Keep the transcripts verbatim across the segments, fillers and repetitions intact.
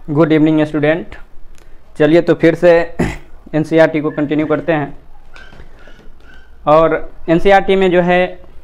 Good evening student. चलिए तो फिर से एनसीईआरटी को कंटिन्यू करते हैं। और एनसीईआरटी में जो है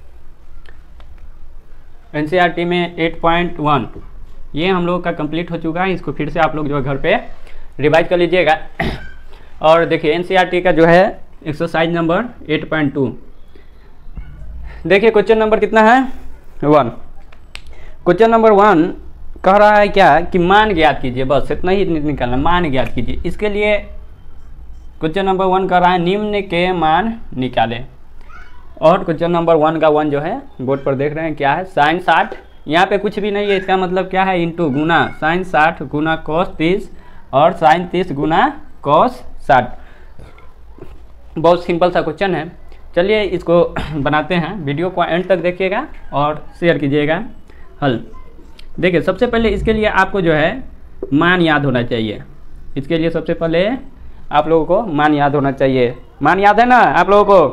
एनसीईआरटी में एट पॉइंट वन ये हम लोग का कंप्लीट हो चुका है। इसको फिर से आप लोग जो है घर पे रिवाइज कर लीजिएगा। और देखिए एनसीईआरटी का जो है exercise number eight point two देखिए क्वेश्चन नंबर कितना है वन। क्वेश्चन नंबर वन कह रहा है क्या कि मान ज्ञात कीजिए, बस इतना ही निकालना, मान ज्ञात कीजिए। इसके लिए क्वेश्चन नंबर वन कह रहा है निम्न के मान निकालें। और क्वेश्चन नंबर वन का वन जो है बोर्ड पर देख रहे हैं क्या है, साइन साठ। यहाँ पे कुछ भी नहीं है, इसका मतलब क्या है, इंटू गुना साइन साठ गुना कॉस तीस और साइन तीस गुना कॉस साठ। बहुत सिंपल सा क्वेश्चन है। चलिए इसको बनाते हैं। वीडियो को एंड तक देखिएगा और शेयर कीजिएगा हल। देखिए सबसे पहले इसके लिए आपको जो है मान याद होना चाहिए। इसके लिए सबसे पहले आप लोगों को मान याद होना चाहिए। मान याद है ना आप लोगों को?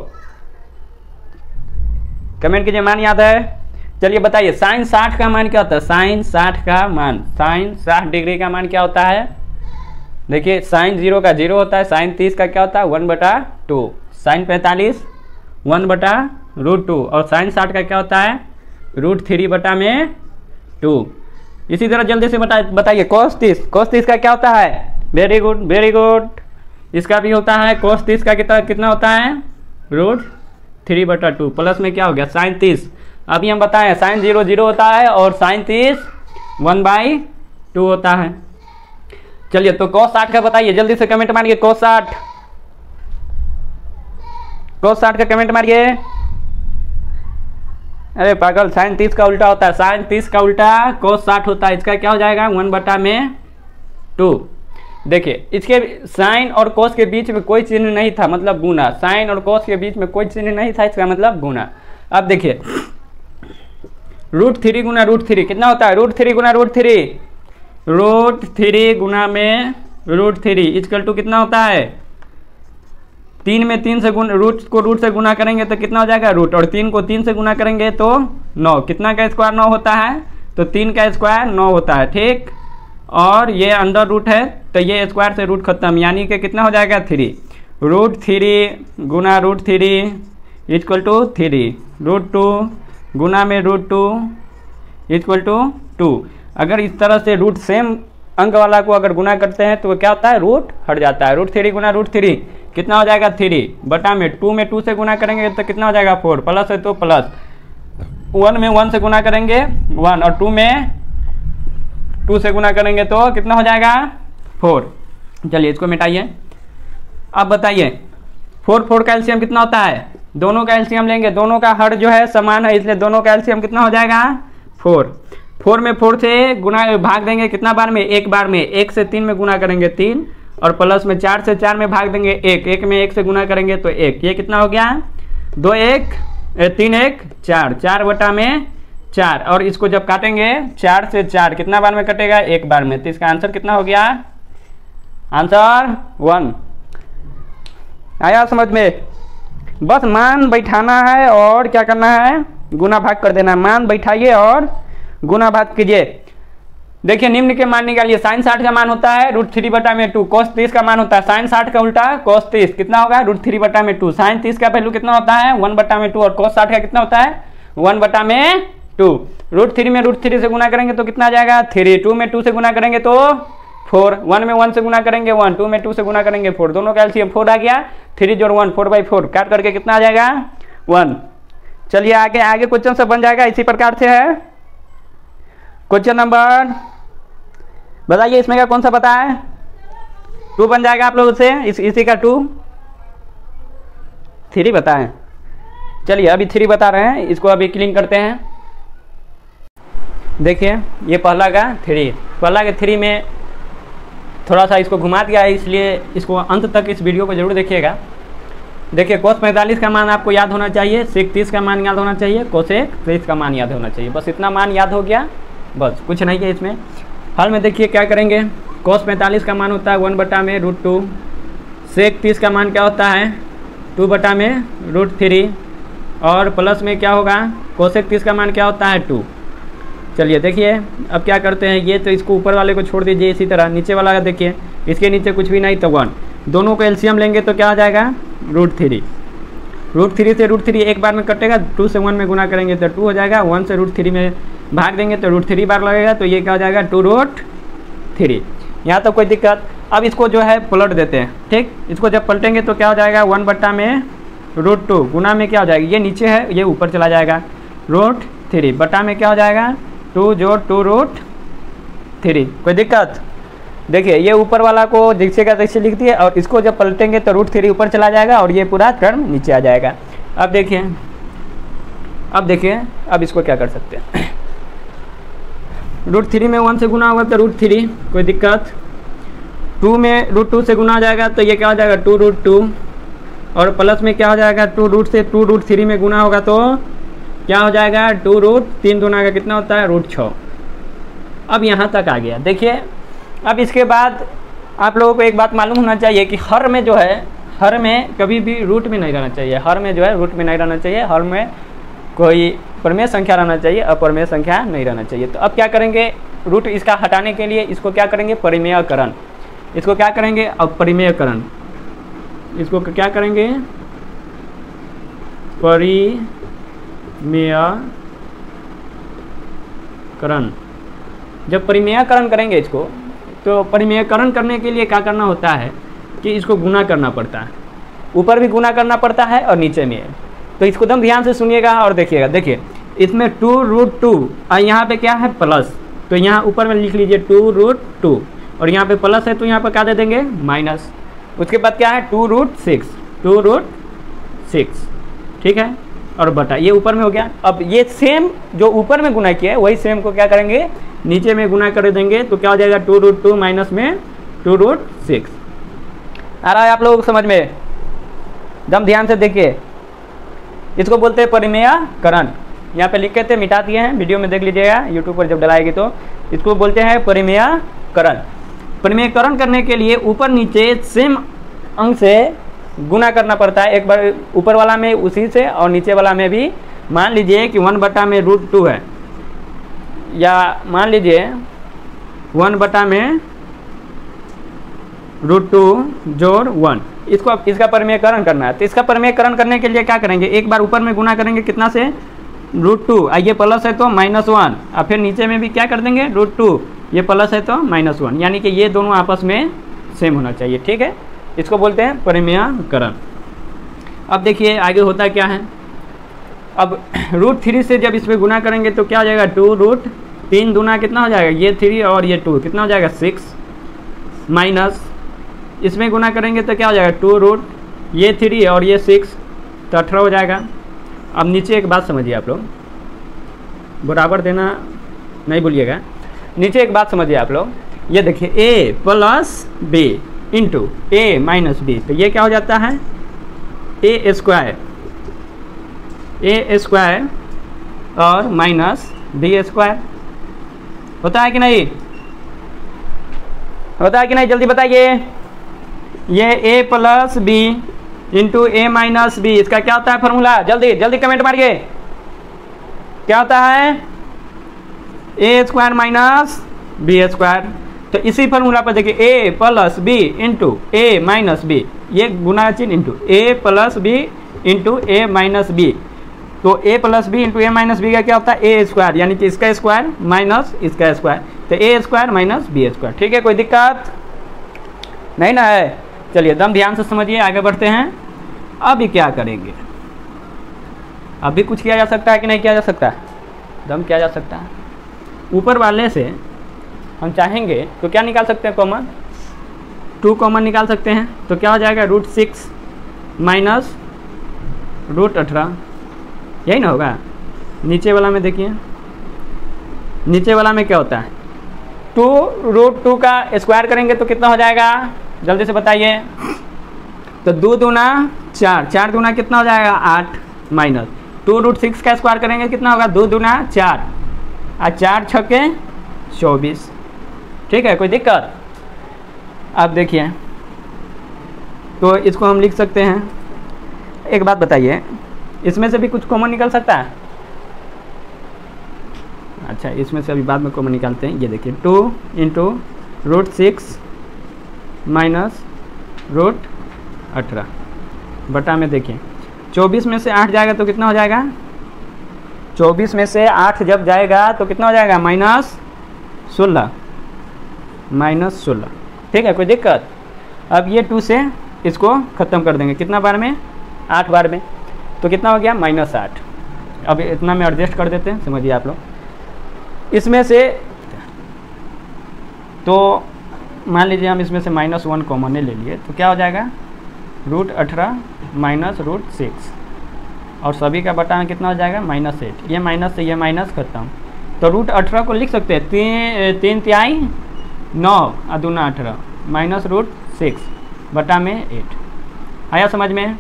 कमेंट कीजिए मान याद है। चलिए बताइए साइन साठ का मान क्या होता है? साइन साठ का मान साइन साठ डिग्री का मान क्या होता है? देखिए साइन जीरो का जीरो होता है। साइन तीस का क्या होता है? वन बटा टू। साइन पैंतालीस वन बटा रूट टू। और साइन साठ का क्या होता है? रूट थ्री बटा में टू। इसी तरह जल्दी से बता बताइए कोस तीस। कोस तीस का क्या होता है? Very good very good. इसका भी होता है कोस तीस का कितना कितना होता है? रूट थ्री बटा टू। प्लस में क्या हो गया? साइन तीस। अभी हम बताएं साइन जीरो जीरो होता है और साइन तीस वन बाई टू होता है। चलिए तो कोस साठ का बताइए, जल्दी से कमेंट मारिए। कोस साठ कोस साठ का कमेंट मारिए। अरे पागल, साइन तीस का उल्टा होता है। साइन तीस का उल्टा कोस साठ होता है। इसका क्या हो जाएगा? वन बटा में टू। देखिए इसके साइन और कोस के बीच में कोई चिन्ह नहीं था, मतलब गुना। साइन और कोस के बीच में कोई चिन्ह नहीं था, इसका मतलब गुना। अब देखिए रूट थ्री गुना रूट थ्री कितना होता है? रूट थ्री गुना रूट थ्री रूट थ्री गुना में रूट थ्री इक्वल टू कितना होता है? तीन में तीन से गुना, रूट को रूट से गुना करेंगे तो कितना हो जाएगा? रूट। और तीन को तीन से गुना करेंगे तो नौ। कितना का स्क्वायर नौ होता है? तो तीन का स्क्वायर नौ होता है, ठीक। और ये अंडर रूट है तो ये स्क्वायर से रूट खत्म, यानी कि कितना हो जाएगा? थ्री। रूट थ्री गुना root three equal to three. Root two गुना में root two equal to two. अगर इस तरह से रूट सेम अंक वाला को अगर गुना करते हैं तो क्या होता है? रूट हट जाता है। रूट थ्री गुना रूट थ्री कितना हो जाएगा? थ्री बटा में टू में टू से गुना करेंगे तो कितना हो जाएगा? फोर। प्लस है तो प्लस, वन में वन से गुना करेंगे वन और टू में टू से गुना करेंगे तो कितना हो जाएगा? फोर। चलिए इसको मिटाइए। अब बताइए फोर फोर का एलसीएम कितना होता है? दोनों का एलसीएम लेंगे, दोनों का हर जो है समान है, इसलिए दोनों का एलसीएम कितना हो जाएगा? फोर। फोर में फोर से गुना भाग देंगे कितना बार में? एक बार में। एक से तीन में गुना करेंगे तीन और प्लस में चार से चार में भाग देंगे एक। एक में एक से गुना करेंगे तो एक। ये कितना हो गया? दो एक ए, तीन एक चार। चार बटा में चार। और इसको जब काटेंगे चार से चार कितना बार में कटेगा? एक बार में। तो इसका आंसर कितना हो गया? Answer one. आया समझ में? बस मान बैठाना है और क्या करना है? गुना भाग कर देना है। मान बैठाइए और गुना भाग कीजिए। देखिए निम्न के मान निकालिए। साइन साठ का मान होता है रूट थ्री बटा में टू। कोस तीस का मान होता है साइन साठ का उल्टा कोस तीस कितना होगा? रूट थ्री बटा में टू। साइन तीस का वैल्यू कितना होता है? वन बटा में टू। और कोस साठ का कितना होता है? वन बटा में टू। रूट थ्री में रूट थ्री से गुना करेंगे तो कितना आ जाएगा? थ्री। टू में टू से गुना करेंगे तो फोर। वन में वन से गुना करेंगे वन। टू में टू से गुना करेंगे फोर। दोनों का एलसीएम फोर आ गया। थ्री जोड़ वन फोर बाई फोर। काट करके कितना आ जाएगा? वन। चलिए आगे आगे क्वेश्चन सब बन जाएगा इसी प्रकार से है। क्वेश्चन नंबर बताइए इसमें का कौन सा पता है? टू बन जाएगा आप लोगों से। इस इसी का टू थ्री बताएं। चलिए अभी थ्री बता रहे हैं, इसको अभी क्लीन करते हैं। देखिए ये पहला का थ्री, पहला के थ्री में थोड़ा सा इसको घुमा दिया है, इसलिए इसको अंत तक इस वीडियो को जरूर देखिएगा। देखिए कोस पैंतालीस का मान आपको याद होना चाहिए, सेक तीस का मान याद होना चाहिए, कोसेक तीस का मान याद होना चाहिए। बस इतना मान याद हो गया, बस कुछ नहीं है इसमें। हाल में देखिए क्या करेंगे। कोस पैंतालीस का मान होता है वन बटा में रूट टू। सेक तीस का मान क्या होता है? टू बटा में रूट थ्री। और प्लस में क्या होगा? कोसेक तीस का मान क्या होता है? टू। चलिए देखिए अब क्या करते हैं, ये तो इसको ऊपर वाले को छोड़ दीजिए, इसी तरह नीचे वाला का देखिए, इसके नीचे कुछ भी नहीं तो वन, दोनों को एलसीएम लेंगे तो क्या आ जाएगा रूट थ्री। रूट थ्री से रूट थ्री एक बार में कटेगा, टू से वन में गुना करेंगे तो टू हो जाएगा, वन से रूट थ्री में भाग देंगे तो रूट थ्री बार लगेगा, तो ये क्या हो जाएगा टू रूट थ्री। यहाँ तो कोई दिक्कत। अब इसको जो है पलट देते हैं, ठीक, इसको जब पलटेंगे तो क्या हो जाएगा वन बट्टा में रूट टू, गुना में क्या हो जाएगा, ये नीचे है ये ऊपर चला जाएगा, रूट थ्री बट्टा में क्या हो जाएगा टू जो टू रूट थ्री। कोई दिक्कत? देखिए ये ऊपर वाला को जैसे का तैसे लिख दिए, और इसको जब पलटेंगे तो रूट थ्री ऊपर चला जाएगा और ये पूरा टर्म नीचे आ जाएगा। अब देखिए अब देखिए अब इसको क्या कर सकते हैं, रूट थ्री में वन से गुना होगा तो रूट थ्री, कोई दिक्कत। टू में रूट टू से गुना हो जाएगा तो ये क्या हो जाएगा टू रूट टू, और प्लस में क्या हो जाएगा टू रूट से टू रूट थ्री में गुना होगा तो क्या हो जाएगा टू रूट, तीन दुना का कितना होता है रूट छः। अब यहाँ तक आ गया। देखिए अब इसके बाद आप लोगों को एक बात मालूम होना चाहिए कि हर में जो है, हर में कभी भी रूट में नहीं रहना चाहिए, हर में जो है रूट में नहीं रहना चाहिए, हर में कोई प्रमेय संख्या रहना चाहिए, अप्रमेय संख्या नहीं रहना चाहिए। तो अब क्या करेंगे, रूट इसका हटाने के लिए इसको क्या करेंगे परिमेयकरण, इसको क्या करेंगे अपरिमेयकरण, इसको क्या करेंगे परिमेयकरण। जब परिमेयकरण करेंगे इसको, तो परिमेयकरण करने के लिए क्या करना होता है कि इसको गुना करना पड़ता है, ऊपर भी गुना करना पड़ता है और नीचे में। तो इसको एकदम ध्यान से सुनिएगा और देखिएगा। देखिए इसमें टू रूट टू और यहाँ पे क्या है प्लस, तो यहाँ ऊपर में लिख लीजिए टू रूट टू, और यहाँ पे प्लस है तो यहाँ पर क्या दे देंगे माइनस। उसके बाद क्या है two root six, two root six, ठीक है, और बटा ये ऊपर में हो गया। अब ये सेम जो ऊपर में गुना किया है वही सेम को क्या करेंगे नीचे में गुना कर देंगे, तो क्या हो जाएगा टू रूट टू माइनस में टू रूट सिक्स। आ रहा है आप लोगों को समझ में? एकदम ध्यान से देखिए, इसको बोलते हैं परिमेयकरण। यहाँ पे लिखे थे, मिटा दिए हैं, वीडियो में देख लीजिएगा यूट्यूब पर जब डलाएगी तो। इसको बोलते हैं परिमेयकरण। परिमेयकरण करने के लिए ऊपर नीचे सेम अंक से गुना करना पड़ता है, एक बार ऊपर वाला में उसी से और नीचे वाला में भी। मान लीजिए कि वन बटा में रूट टू है, या मान लीजिए वन बटा में रूट टू जोड़ वन, इसको इसका परिमेयकरण करना है। तो इसका परिमेयकरण करने के लिए क्या करेंगे, एक बार ऊपर में गुना करेंगे कितना से रूट टू, ये प्लस है तो माइनस वन, और फिर नीचे में भी क्या कर देंगे रूट टू, ये प्लस है तो माइनस वन, यानी कि ये दोनों आपस में सेम होना चाहिए, ठीक है। इसको बोलते हैं परिमेयकरण। अब देखिए आगे होता क्या है, अब रूट थ्री से जब इसमें गुना करेंगे तो क्या हो जाएगा टू रूट, तीन दुना कितना हो जाएगा ये थ्री और ये टू कितना हो जाएगा सिक्स, माइनस इसमें गुना करेंगे तो क्या हो जाएगा टू रूट ये थ्री और ये सिक्स, तो अठारह हो जाएगा। अब नीचे एक बात समझिए आप लोग, बराबर देना नहीं भूलिएगा। नीचे एक बात समझिए आप लोग, ये देखिए a plus B into A minus B, तो ये क्या हो जाता है ए स्क्वायर, ए स्क्वायर और माइनस बी स्क्वायर। होता है कि नहीं, होता है कि नहीं, जल्दी बताइए। ये a plus B into A minus B, इसका क्या होता है फॉर्मूला, जल्दी जल्दी कमेंट मारिए, क्या होता है A square minus B square. तो इसी फॉर्मूला पर देखिए a plus B into A minus B, ये गुना चिन्ह into A plus B into A minus B, तो a plus B into A minus B का क्या होता है ए स्क्वायर, यानी कि इसका स्क्वायर माइनस इसका स्क्वायर, तो A square minus B square, ठीक है। कोई दिक्कत नहीं ना है? चलिए एकदम ध्यान से समझिए, आगे बढ़ते हैं। अभी क्या करेंगे, अभी कुछ किया जा सकता है कि नहीं किया जा सकता, एकदम किया जा सकता है। ऊपर वाले से हम चाहेंगे तो क्या निकाल सकते हैं कॉमन, टू कॉमन निकाल सकते हैं, तो क्या हो जाएगा रूट सिक्स माइनस रूट अठारह, यही ना होगा। नीचे वाला में देखिए, नीचे वाला में क्या होता है टू रूट टू का स्क्वायर करेंगे तो कितना हो जाएगा, जल्दी से बताइए। तो दो दूना चार, चार दूना कितना हो जाएगा आठ, माइनस टू रूट सिक्स का स्क्वायर करेंगे कितना होगा दो दूना चार, और चार छक्के चौबीस, ठीक है। कोई दिक्कत? अब देखिए तो इसको हम लिख सकते हैं। एक बात बताइए, इसमें से भी कुछ कॉमन निकल सकता है? अच्छा इसमें से अभी बाद में कॉमन निकालते हैं। ये देखिए two into root six minus root अठारह बटा में देखिए चौबीस में से आठ जाएगा तो कितना हो जाएगा, चौबीस में से आठ जब जाएगा तो कितना हो जाएगा माइनस सोलह, माइनस सोलह। ठीक है, कोई दिक्कत। अब ये टू से इसको ख़त्म कर देंगे, कितना बार में, आठ बार में, तो कितना हो गया माइनस आठ। अब इतना में एडजस्ट कर देते हैं, समझिए आप लोग। इसमें से तो मान लीजिए हम इसमें से माइनस वन कॉमन ले लिए तो क्या हो जाएगा रूट अठारह माइनस रूट सिक्स और सभी का बटा में कितना हो जाएगा माइनस एट। ये माइनस से ये माइनस खत्म, तो रूट अठारह को लिख सकते हैं तीन तीन तिहाई नौ अदुना अठारह माइनस रूट सिक्स बटा में एट। आया समझ में,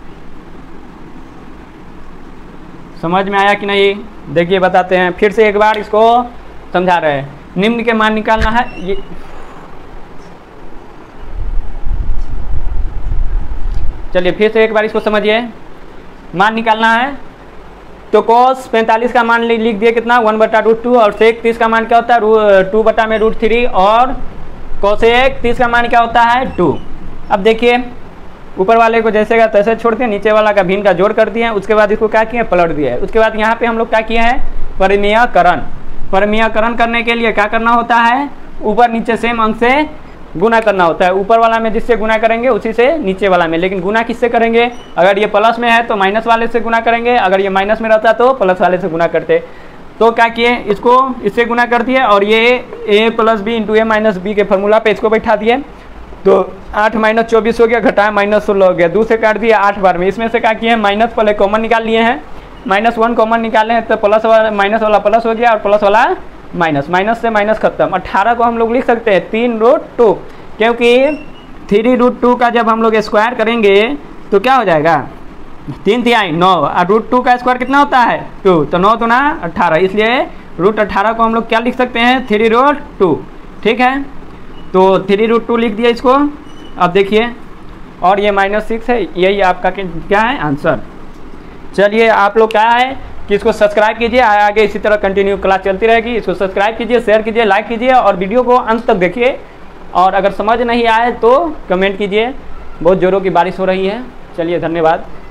समझ में आया कि नहीं? देखिए बताते हैं फिर से एक बार, इसको समझा रहे हैं। निम्न के मान निकालना है, ये चलिए फिर से एक बार इसको समझिए। मान निकालना है तो कोस पैंतालीस का मान लिख दिए कितना वन बटा रूट टू, और सेक तीस का मान क्या होता है टू बटा में रूट थ्री, और कोसेक तीस का मान क्या होता है टू। अब देखिए ऊपर वाले को जैसे का तैसे छोड़ दिया, नीचे वाला का भिन्न का जोड़ कर दिया, उसके बाद इसको क्या किया पलट दिया है। उसके बाद यहाँ पे हम लोग क्या किए हैं परिमेयकरण। परिमेयकरण करने के लिए क्या करना होता है, ऊपर नीचे सेम अंक से गुना करना होता है। ऊपर वाला में जिससे गुना करेंगे उसी से नीचे वाला में, लेकिन गुना किससे करेंगे, अगर ये प्लस में है तो माइनस वाले से गुना करेंगे, अगर ये माइनस में रहता तो प्लस वाले से गुना करते। तो क्या किए, इसको इससे गुना कर दिए और ये A plus B into A minus B के फॉर्मूला पे इसको बैठा दिए। तो आठ माइनस चौबीस हो गया, घटाया माइनस सोलह हो गया, दो से काट दिया आठ बार में। इसमें से क्या किए हैं माइनस पहले कॉमन निकाल लिए हैं, माइनस वन कॉमन निकाले हैं तो प्लस वाला माइनस वाला प्लस हो गया और प्लस वाला माइनस, माइनस से माइनस खत्म। अट्ठारह को हम लोग लिख सकते हैं तीन रूट टू, क्योंकि थ्री रूट टू का जब हम लोग स्क्वायर करेंगे तो क्या हो जाएगा तीन तिहाई नौ, और रूट टू का स्क्वायर कितना होता है टू, तो नौ तो ना अट्ठारह, इसलिए रूट अट्ठारह को हम लोग क्या लिख सकते हैं थ्री रूट टू। ठीक है, तो थ्री रूट टू लिख दिया इसको। अब देखिए और ये माइनस सिक्स है, यही आपका क्या है आंसर। चलिए आप लोग क्या है कि इसको सब्सक्राइब कीजिए, आगे इसी तरह कंटिन्यू क्लास चलती रहेगी। इसको सब्सक्राइब कीजिए, शेयर कीजिए, लाइक कीजिए और वीडियो को अंत तक देखिए। और अगर समझ नहीं आए तो कमेंट कीजिए। बहुत जोरों की बारिश हो रही है। चलिए धन्यवाद।